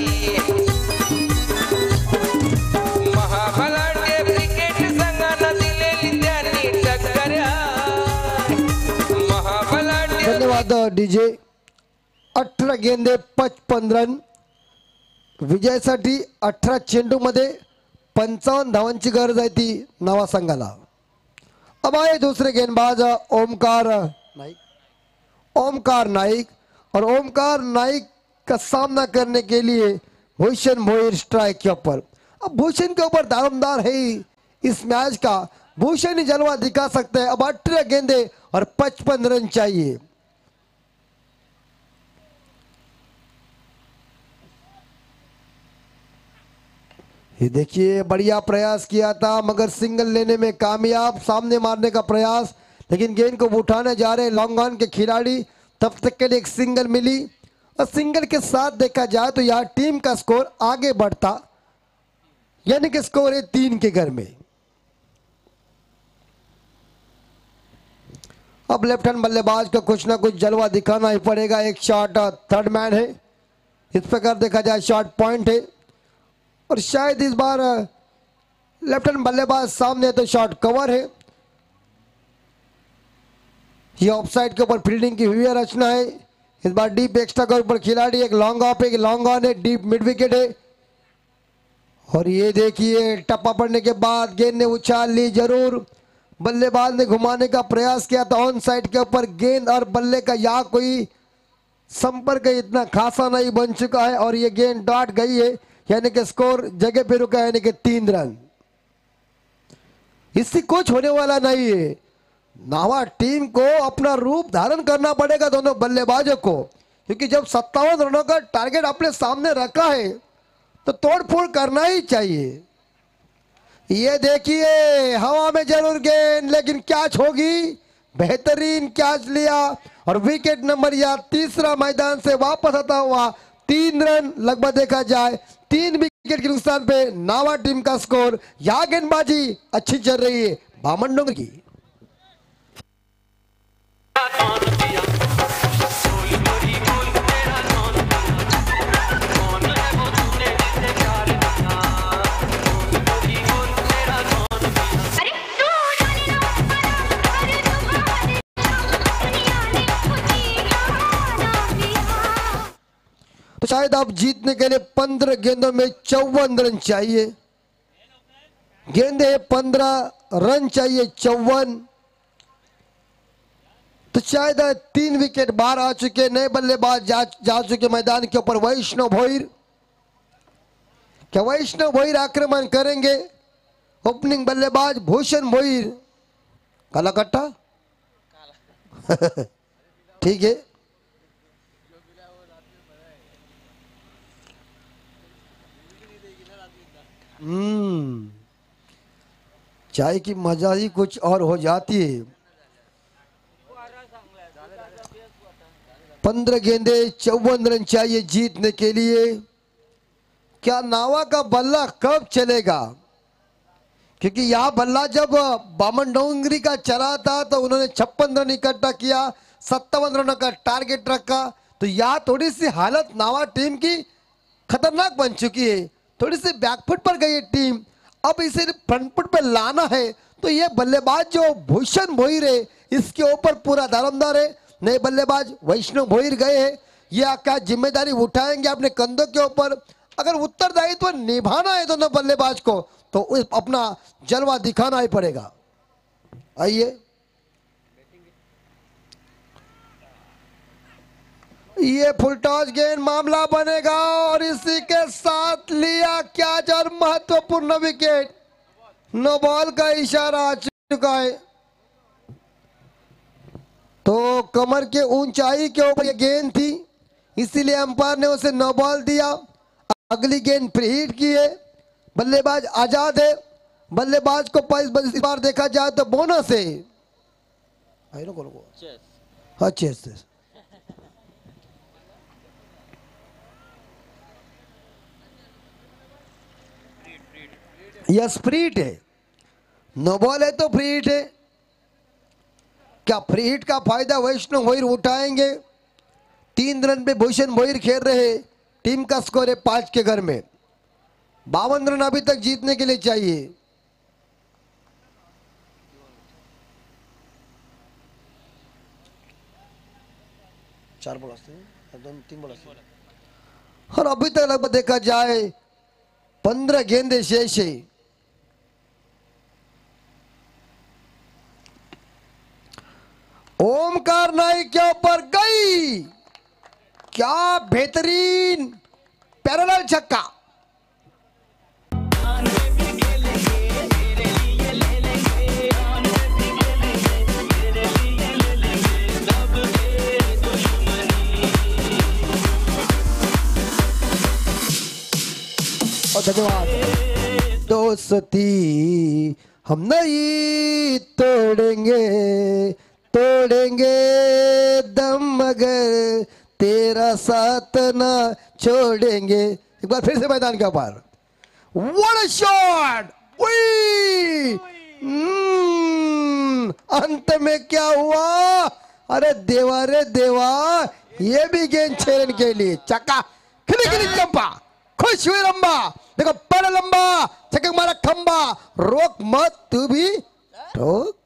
महाबलाढ्य क्रिकेट संघाला दिलेली त्यांनी टक्कर. महाबलाढ्य धन्यवाद डीजे। 18 गेंदे 55 रन विजयासाठी 18 चेंडू मध्ये 55 धावांची गरज आहे ती नावा संघाला। अब आए दूसरे गेंदबाज ओमकार नाइक और ओमकार नाइक का सामना करने के लिए भूषण भोईर स्ट्राइक के ऊपर। अब भूषण के ऊपर दारोमदार है इस मैच का, भूषण ही जलवा दिखा सकते हैं। अब 18 गेंदे और 55 रन चाहिए। ये देखिए बढ़िया प्रयास किया था मगर सिंगल लेने में कामयाब, सामने मारने का प्रयास, लेकिन गेंद को उठाने जा रहे लॉन्ग ऑन के खिलाड़ी। तब तक के लिए एक सिंगल मिली और सिंगल के साथ देखा जाए तो यह टीम का स्कोर आगे बढ़ता, यानी कि स्कोर है 3 के घर में। अब लेफ्ट हैंड बल्लेबाज का कुछ ना कुछ जलवा दिखाना ही पड़ेगा। एक शॉट थर्ड मैन है, इस प्रकार देखा जाए शॉट पॉइंट है और शायद इस बार लेफ्ट हैंड बल्लेबाज सामने है तो शॉट कवर है। ये ऑफसाइड के ऊपर फील्डिंग की हुई है रचना है। इस बार डीप एक्स्ट्रा के ऊपर खिलाड़ी एक लॉन्ग ऑफ है, लॉन्ग ऑन है, डीप मिड विकेट है। और ये देखिए टप्पा पड़ने के बाद गेंद ने उछाल ली, जरूर बल्लेबाज ने घुमाने का प्रयास किया था ऑन साइड के ऊपर। गेंद और बल्ले का यहाँ कोई संपर्क इतना खासा नहीं बन चुका है और ये गेंद डॉट गई है, यानी कि स्कोर जगह पे रुका है, यानी कि 3 रन। इससे कुछ होने वाला नहीं है। नावा टीम को अपना रूप धारण करना पड़ेगा दोनों बल्लेबाजों को, क्योंकि जब 57 रनों का टारगेट अपने सामने रखा है तो तोड़फोड़ करना ही चाहिए। ये देखिए हवा में जरूर गेंद, लेकिन कैच होगी, बेहतरीन कैच लिया और विकेट नंबर या तीसरा मैदान से वापस आता हुआ 3 रन लगभग देखा जाए 3 विकेट के नुकसान पे नावा टीम का स्कोर। यहाँ गेंदबाजी अच्छी चल रही है बामन डोंगरी की। तो शायद आप जीतने के लिए 15 गेंदों में 54 रन चाहिए। गेंदे 15 रन चाहिए 54। तो शायद 3 विकेट बाहर आ चुके, नए बल्लेबाज जा चुके मैदान के ऊपर। वैष्णव भोईर, क्या वैष्णव भोईर आक्रमण करेंगे? ओपनिंग बल्लेबाज भूषण भोईर, काला कट्टा ठीक है। चाय की मजा ही कुछ और हो जाती है। 15 गेंदे 54 रन चाहिए जीतने के लिए। क्या नावा का बल्ला कब चलेगा? क्योंकि यह बल्ला जब बामन डोंगरी का चला था तो उन्होंने 56 रन इकट्ठा किया, 57 रनों का टारगेट रखा। तो यह थोड़ी सी हालत नावा टीम की खतरनाक बन चुकी है, थोड़ी सी बैकफुट पर गई है टीम। अब इसे फ्रंट फुट पे लाना है तो ये बल्लेबाज जो भूषण भोईर है इसके ऊपर पूरा दारोमदार है। नए बल्लेबाज वैष्णव भोईर गए हैं, ये क्या जिम्मेदारी उठाएंगे अपने कंधों के ऊपर? अगर उत्तरदायित्व निभाना है दोनों बल्लेबाज को तो अपना जलवा दिखाना ही पड़ेगा। आइए, ये फुल टॉस गेंद मामला बनेगा और इसी के साथ लिया कैच और महत्वपूर्ण विकेट। नो बॉल का इशारा आ चुका है। तो कमर के ऊंचाई के ऊपर ये गेंद थी, इसीलिए अंपायर ने उसे नो बॉल दिया। अगली गेंद फ्री हिट की है, बल्लेबाज आजाद है। बल्लेबाज को इस बार देखा जाए तो बोनस है। हाँ चेस। यस फ्री हिट है, नो बॉल है तो फ्री हिट है। क्या फ्री हिट का फायदा वैष्णव भोईर उठाएंगे? 3 रन पे भूषण भोईर खेल रहे। टीम का स्कोर है 5 के घर में। 52 रन अभी तक जीतने के लिए चाहिए। चार बॉल आते हैं, 3 बॉल आते हैं। और अभी तक लगभग देखा जाए 15 गेंदे शेष है। ओमकार नाइक के ऊपर गई, क्या बेहतरीन पैरेलल छक्का। और धन्यवाद। दोस्ती हम नहीं तोड़ेंगे दम मगर तेरा साथ ना छोड़ेंगे। एक बार फिर से मैदान के ऊपर, व्हाट अ शॉट! अंत में क्या हुआ? अरे देवा रे देवा, ये भी गेंद 6 रन के लिए। चक्का खिली चंपा खुश हुई रंबा, देखो बड़ा लंबा छक्का मारा खंबा, रोक मत तू भी ठोक।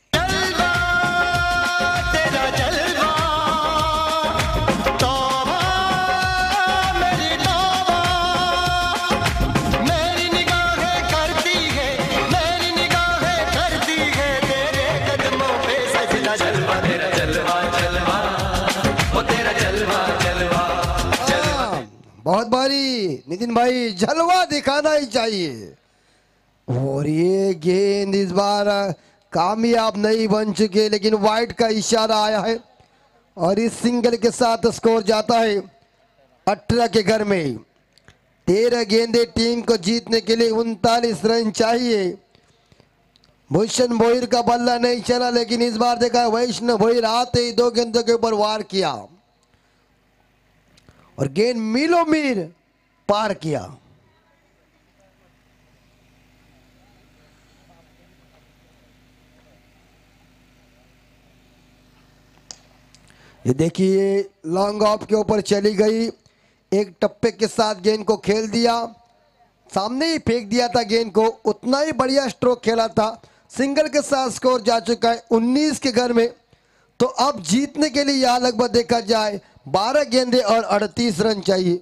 तेरा जलवा तौबा मेरी तौबा, मेरी निगाहें करती है, मेरी निगाहें करती है तेरे कदमों पे सजदा। जलवा तेरा जलवा जलवा, वो तेरा जलवा जलवा जलवा। बहुत भारी नितिन भाई, जलवा दिखाना ही चाहिए। और ये गेंद इस बार कामयाब नहीं बन चुके, लेकिन वाइड का इशारा आया है और इस सिंगल के साथ स्कोर जाता है 18 के घर में। 13 गेंदे टीम को जीतने के लिए 39 रन चाहिए। भूषण भोईर का बल्ला नहीं चला, लेकिन इस बार देखा वैष्णव भोईर आते ही 2 गेंदों के ऊपर वार किया और गेंद मीलों मील पार किया। ये देखिए लॉन्ग ऑफ के ऊपर चली गई, एक टप्पे के साथ गेंद को खेल दिया, सामने ही फेंक दिया था गेंद को, उतना ही बढ़िया स्ट्रोक खेला था। सिंगल के साथ स्कोर जा चुका है 19 के घर में। तो अब जीतने के लिए यहां लगभग देखा जाए 12 गेंदे और 38 रन चाहिए।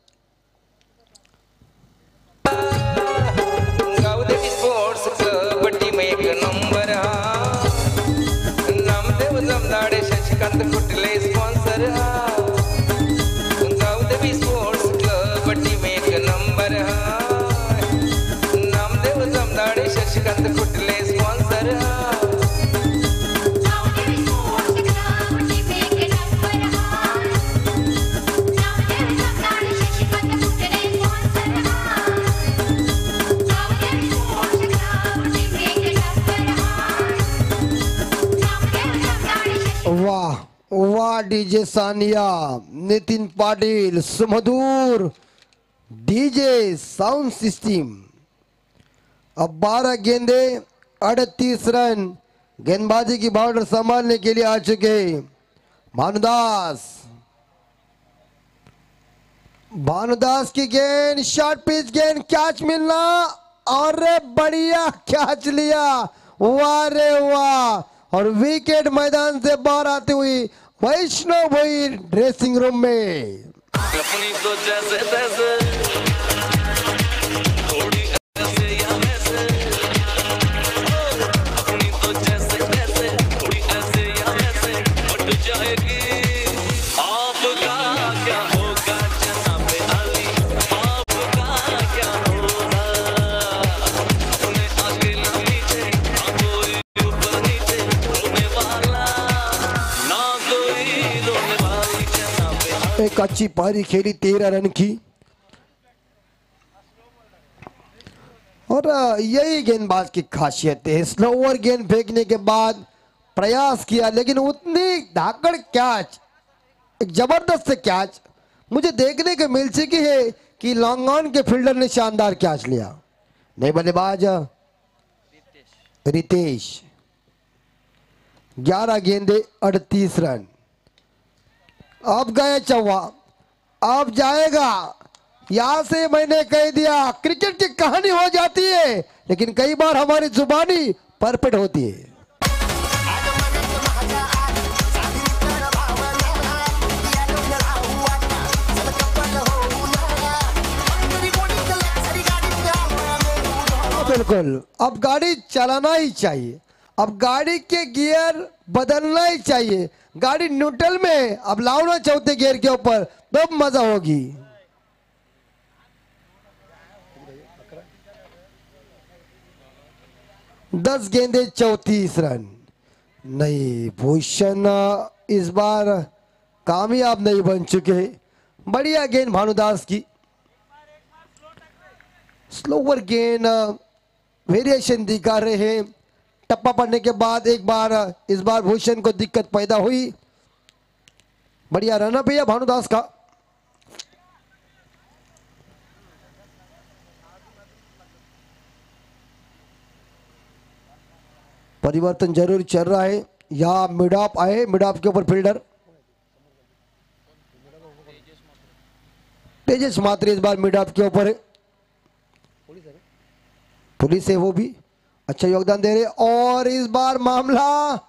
गावदेवी स्पोर्ट्स कबड्डी में एक नंबर हा, नामदेव जमदाडे शशिकांत कुटले स्पॉन्सर हा। गावदेवी स्पोर्ट्स कबड्डी में एक नंबर हा, नामदेव जमदाडे शशिकांत कुटले स्पॉन्सर हा। वाह वाह डीजे सानिया, नितिन पाटिल, सुमधुर डीजे साउंड सिस्टम। अब 12 गेंदे 38 रन गेंदबाजी की बॉर्डर संभालने के लिए आ चुके भानुदास। भानुदास की गेंद शॉर्ट पिच गेंद, कैच मिलना और बढ़िया कैच लिया, वाह रे वाह। और विकेट मैदान से बाहर आती हुई वैष्णव भोईर ड्रेसिंग रूम में। अपनी तो जैसे तैसे थोड़ी ऐसे या वैसे, अपनी तो जैसे तैसे थोड़ी ऐसे या वैसे उठ जाएगी। आपका क्या होगा जनाबे अली, आपका क्या होगा। उन्हें आगे ना नीचे ना कोई ऊपर नीचे रोने वाला, ना कोई रोने वाली जनाबे। एक अच्छी पारी खेली 13 रन की, और यही गेंदबाज की खासियत है। स्लोवर गेंद फेंकने के बाद प्रयास किया, लेकिन उतनी धाकड़ कैच, एक जबरदस्त कैच मुझे देखने को मिल चुकी है कि लॉन्ग ऑन के फील्डर ने शानदार कैच लिया। नहीं बल्लेबाज रितेश, 11 गेंदे 38 रन। अब गए चौवा, अब जाएगा। यहां से मैंने कह दिया क्रिकेट की कहानी हो जाती है, लेकिन कई बार हमारी जुबानी परफेक्ट होती है। बिल्कुल, अब गाड़ी चलाना ही चाहिए, अब गाड़ी के गियर बदलना ही चाहिए। गाड़ी न्यूट्रल में अब लाओ चौथे गियर के ऊपर, तब मजा होगी। दस गेंदे 34 रन। नहीं, भूषण इस बार कामयाब नहीं बन चुके। बढ़िया गेंद भानुदास की, स्लोवर गेंद, वेरिएशन दिखा रहे हैं। टप्पा पड़ने के बाद एक बार इस बार भूषण को दिक्कत पैदा हुई। बढ़िया रन अप है भानुदास का। परिवर्तन जरूर चल रहा है। यहाँ मिड ऑफ आए, मिड ऑफ के ऊपर फील्डर तेजस मात्री इस बार मिड ऑफ के ऊपर है, पुलिस है वो भी अच्छा योगदान दे रहे। और इस बार मामला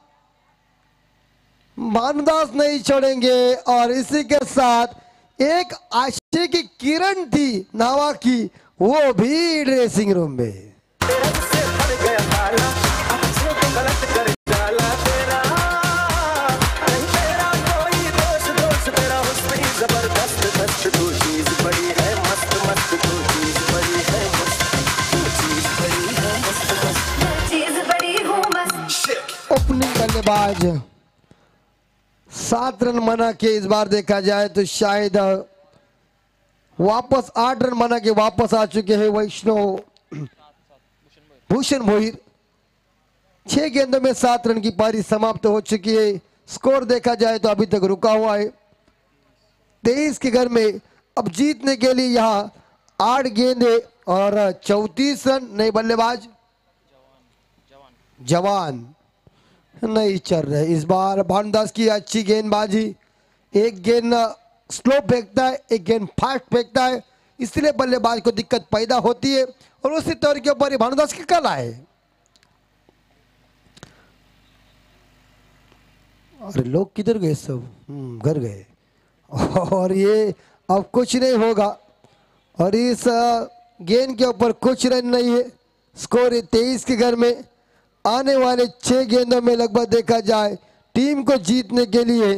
भानुदास नहीं छोड़ेंगे। और इसी के साथ एक आशे की किरण थी नावा की, वो भी ड्रेसिंग रूम में। ओपनिंग बल्लेबाज 7 रन बना के इस बार देखा जाए तो शायद वापस 8 रन बना के वापस आ चुके हैं वैष्णव भूषण भोईर। 6 गेंदों में 7 रन की पारी समाप्त हो चुकी है। स्कोर देखा जाए तो अभी तक रुका हुआ है 23 के घर में। अब जीतने के लिए यहाँ 8 गेंदे और 34 रन। नए बल्लेबाज जवान नहीं चल रहे। इस बार भानुदास की अच्छी गेंदबाजी, एक गेंद स्लो फेंकता है, एक गेंद फास्ट फेंकता है, इसलिए बल्लेबाज को दिक्कत पैदा होती है। और उसी तौर के ऊपर भानुदास की कला है। अरे लोग किधर गए सब? घर गए। और ये अब कुछ नहीं होगा। और इस गेंद के ऊपर कुछ रन नहीं है। स्कोर है 23 के घर में। आने वाले 6 गेंदों में लगभग देखा जाए टीम को जीतने के लिए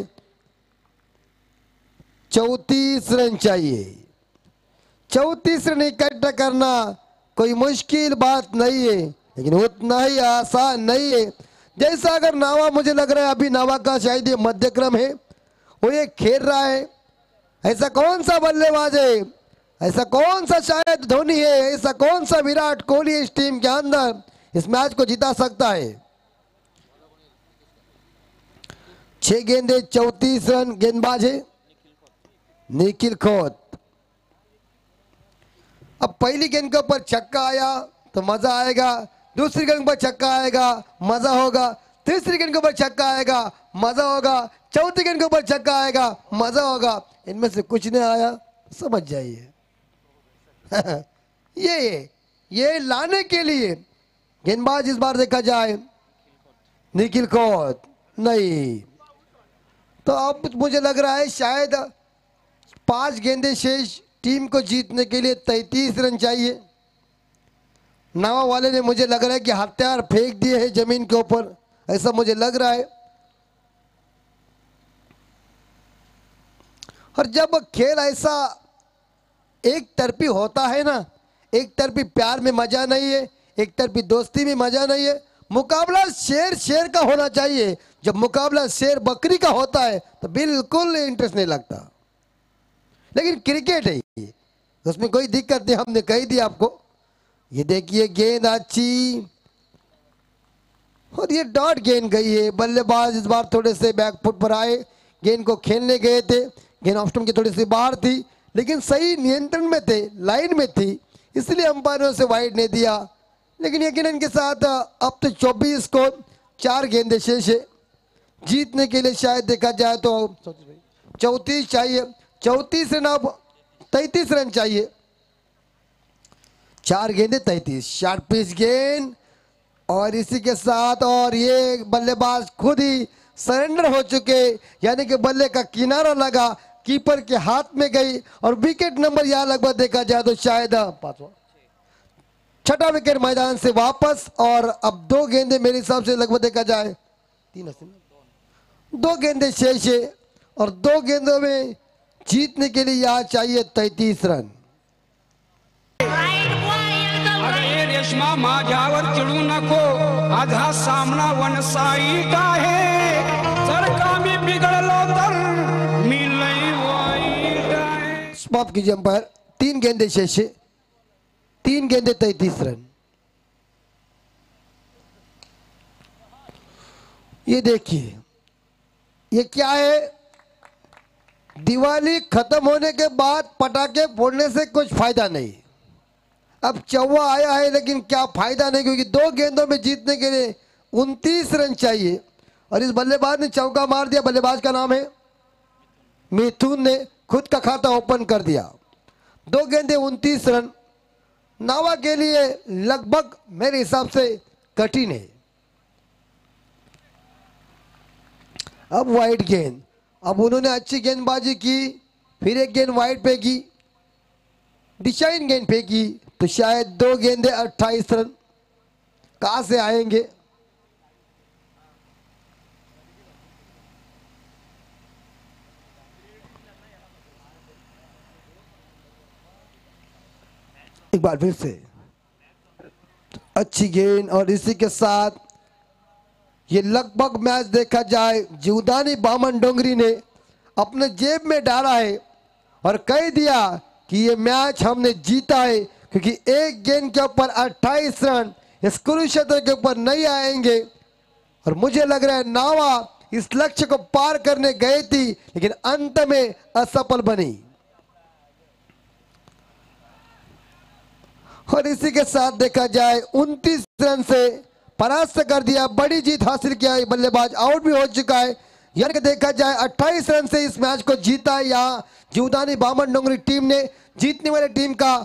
34 रन चाहिए। 34 रन इकट्ठा करना कोई मुश्किल बात नहीं है, लेकिन उतना ही आसान नहीं है। जैसा अगर नावा, मुझे लग रहा है अभी नावा का शायद ये मध्यक्रम है, वो ये खेल रहा है। ऐसा कौन सा बल्लेबाज है, ऐसा कौन सा शायद धोनी है, ऐसा कौन सा विराट कोहली इस टीम के अंदर इस मैच को जिता सकता है। 6 गेंदे 34 रन। गेंदबाज है निखिल खोत। अब पहली गेंद के ऊपर छक्का आया तो मजा आएगा, दूसरी गेंद पर छक्का आएगा मजा होगा, तीसरी गेंद के ऊपर छक्का आएगा मजा होगा, चौथी गेंद के ऊपर छक्का आएगा मजा होगा। इनमें से कुछ नहीं आया समझ जाइए। ये लाने के लिए गेंदबाज इस बार देखा जाए निखिल खोत नहीं। तो अब मुझे लग रहा है शायद 5 गेंदे शेष। टीम को जीतने के लिए 33 रन चाहिए। नावा वाले ने मुझे लग रहा है कि हथियार फेंक दिए हैं जमीन के ऊपर, ऐसा मुझे लग रहा है। और जब खेल ऐसा एक तरफी होता है ना, एक तरफी प्यार में मजा नहीं है, एक तरफी दोस्ती में मजा नहीं है। मुकाबला शेर का होना चाहिए। जब मुकाबला शेर बकरी का होता है तो बिल्कुल इंटरेस्ट नहीं लगता। लेकिन क्रिकेट है ये, उसमें कोई दिक्कत नहीं, हमने कही दी आपको। ये देखिए गेंद अच्छी, और ये डॉट गेंद गई है। बल्लेबाज इस बार थोड़े से बैकफुट पर आए, गेंद को खेलने गए थे। गेंद ऑफ स्टंप की थोड़ी सी बाहर थी, लेकिन सही नियंत्रण में थे, लाइन में थी, इसलिए अंपायरों से वाइड नहीं दिया। लेकिन यकीनन के साथ अब तो 24 को 4 गेंदे शेष है। जीतने के लिए शायद देखा जाए तो 34 चाहिए। 34 रन, अब 33 रन चाहिए। 4 गेंदे 33, शार्ट पिच गेंद। और इसी के साथ और ये बल्लेबाज खुद ही सरेंडर हो चुके, यानी कि बल्ले का किनारा लगा, कीपर के हाथ में गई और विकेट नंबर यहाँ लगभग देखा जाए तो शायद 6ठा विकेट मैदान से वापस। और अब 2 गेंदे मेरे हिसाब से लगभग देखा जाए 2 गेंदे शेष है। और 2 गेंदों में जीतने के लिए यहाँ चाहिए 33 रन। अरे रेशमा माझ्यावर चिडू नको, आधा सामना वन साईट आहे, जर का मी बिघडलो तर मी लई वाईट आहे। समाप्त कीजिए अंपायर। 3 गेंदे शेष है, 3 गेंदे 33 रन। ये देखिए ये क्या है, दिवाली खत्म होने के बाद पटाखे फोड़ने से कुछ फायदा नहीं। अब चौवा आया है लेकिन क्या फायदा नहीं, क्योंकि 2 गेंदों में जीतने के लिए 29 रन चाहिए। और इस बल्लेबाज ने चौका मार दिया। बल्लेबाज का नाम है मिथुन, ने खुद का खाता ओपन कर दिया। 2 गेंदे 29 रन नावा के लिए लगभग मेरे हिसाब से कठिन है। अब वाइड गेंद, अब उन्होंने अच्छी गेंदबाजी की, फिर एक गेंद वाइड फेंकी, डिशाइन गेंद फेंकी, तो शायद 2 गेंदे 28 रन कहां से आएंगे। एक बार फिर से अच्छी गेंद, और इसी के साथ ये लगभग मैच देखा जाए जीवदानी बामन डोंगरी ने अपने जेब में डाला है और कह दिया कि ये मैच हमने जीता है, क्योंकि एक गेंद के ऊपर 28 रन इस कुरुक्षेत्र के ऊपर नहीं आएंगे। और मुझे लग रहा है नावा इस लक्ष्य को पार करने गई थी, लेकिन अंत में असफल बनी। और इसी के साथ देखा जाए 29 रन से परास्त कर दिया, बड़ी जीत हासिल किया है। बल्लेबाज आउट भी हो चुका है, यानी कि देखा जाए 28 रन से इस मैच को जीता है। यहाँ जीवदानी बामन डोंगरी टीम ने जीतने वाली टीम का